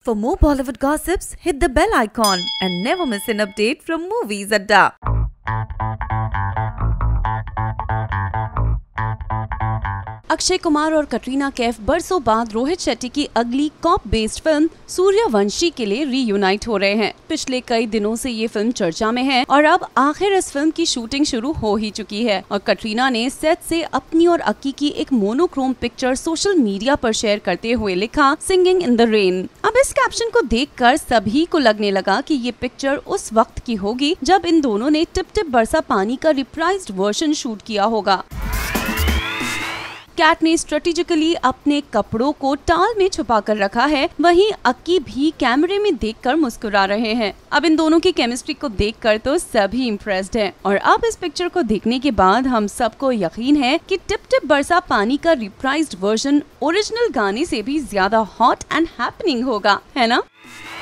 For more Bollywood gossips, hit the bell icon and never miss an update from Movies Adda. Akshay Kumar और कटरीना कैफ बरसों बाद रोहित शेट्टी की अगली corp based film Suryavanshi के लिए रीयूनाइट हो रहे हैं। पिछले कई दिनों से ये फिल्म चर्चा में है और अब आखिर इस फिल्म की शूटिंग शुरू हो ही चुकी है और कटरीना ने सेट से अपनी और अक्की की एक मोनोक्रोम पिक्चर सोशल मीडिया पर शेयर करते हुए लिखा, सिंगिंग इन द रेन। अब इस कैप्शन को देखकर सभी को लगने लगा कि ये पिक्चर उस वक्त की होगी जब इन दोनों ने टिप टिप बरसा पानी का रिप्राइज्ड वर्जन शूट किया होगा। कैट ने स्ट्रेटेजिकली अपने कपड़ों को टाल में छुपा कर रखा है, वहीं अक्की भी कैमरे में देखकर मुस्कुरा रहे हैं। अब इन दोनों की केमिस्ट्री को देखकर तो सभी इम्प्रेस्ड हैं और अब इस पिक्चर को देखने के बाद हम सबको यकीन है कि टिप टिप बरसा पानी का रिप्राइज्ड वर्जन ओरिजिनल गाने से भी ज्यादा हॉट एंड हैपनिंग होगा, है ना?